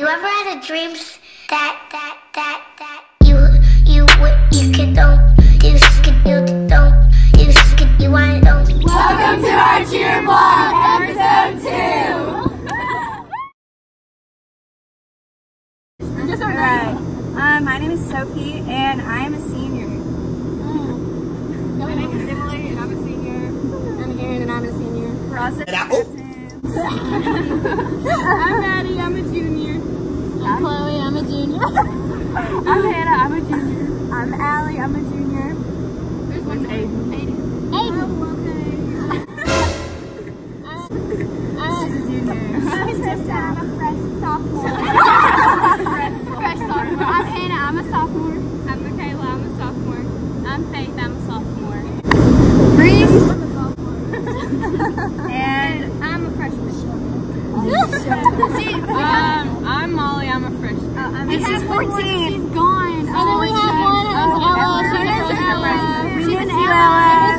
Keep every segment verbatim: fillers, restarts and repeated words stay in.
You ever had a dreams that that that that you you what you could don't you could you don't you could you want don't. Welcome to our cheer vlog, episode two. Just alright. Um, my name is Sophie, and I am a senior. Mm. My name is Emily, and I'm a senior. I'm Erin, and I'm a senior. We're also I'm Maddie, I'm a junior. I'm Chloe, I'm a junior. I'm Hannah, I'm a junior. I'm Allie, I'm a junior. There's one Aiden. Aiden. Aiden. I'm a junior. I'm Tristan, I'm a fresh sophomore. Fresh sophomore. I'm Hannah, I'm a sophomore. I'm Michaela, I'm a sophomore. I'm Faith, I'm a sophomore. Reese, I'm a sophomore. And I'm a freshman. um, I'm Molly, I'm a freshman. Uh, I'm and she's fourteen. She's gone. And then oh, we have one of Ella. She's Ella. We miss you, Ella.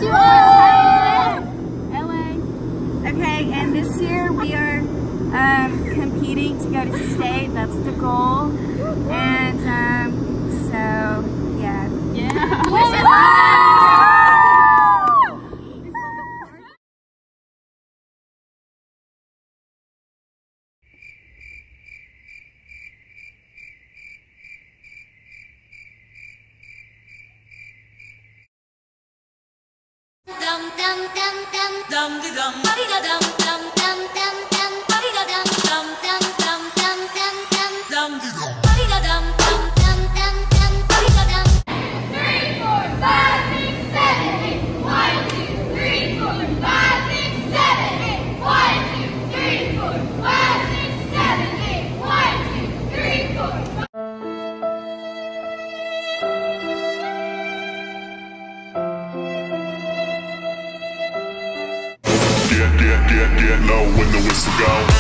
Ella. Okay, and this year we are um, competing to go to state. That's the goal. And um, so, yeah. Yeah. Dum dum dum dum dum dum dum dum dum dum dum dum dum dum dum dum dum dum dum dum. Three, four, five, six, seven, eight. One, two, three, four, five, six, seven, eight. One, two, three, four, five, six, seven, eight. One, two, three, four. Get, get, get, get low when the whistle go.